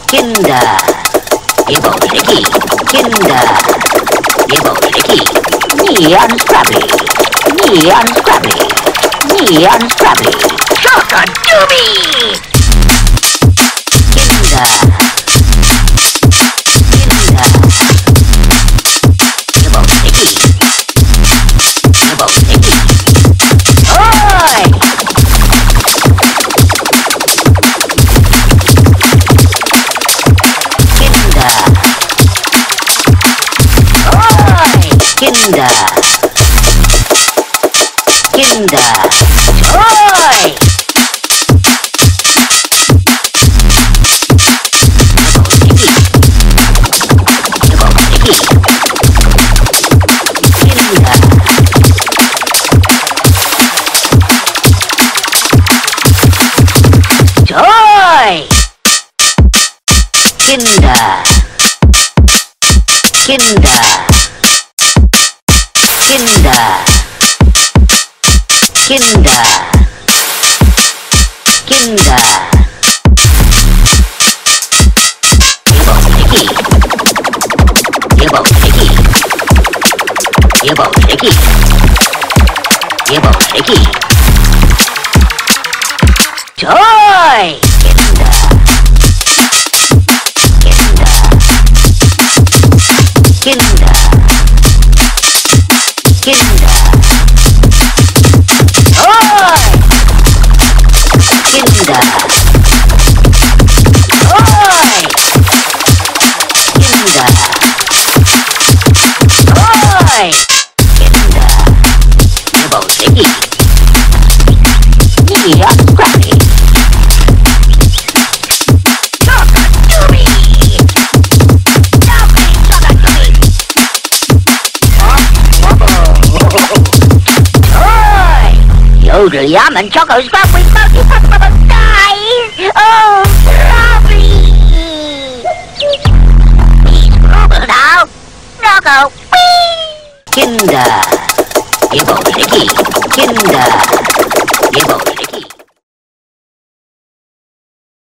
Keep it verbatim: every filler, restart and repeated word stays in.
Kinder, ihr Bolschewiki, Kinder, ihr Bolschewiki, nie unscrubby, nie unscrubby, nie unscrubby, Schokodooby! Kinder, Kinder, ihr Bolschewiki, ihr Bolschewiki, oi! Kinder, Kinder, oi! Joy! Kinder, Kinder, Kinder, Kinder, Kinder, ihr Bolschewiki, ihr Bolschewiki, ihr Bolschewiki, ihr Bolschewiki, Joy! Kinder, Kinder, Kinder, Kinder, oi! Kinder, oi! Kinder, oi! Kinder, ihr Bolschewiki, nie unscrubby, Schokodooby! Lovely Schokodooby! Yodel yum and choco scrub with smoky purple skies! Oh, lovely! Please scrubble now! Choco, whee! Kinder, ihr Bolschewiki, Kinder,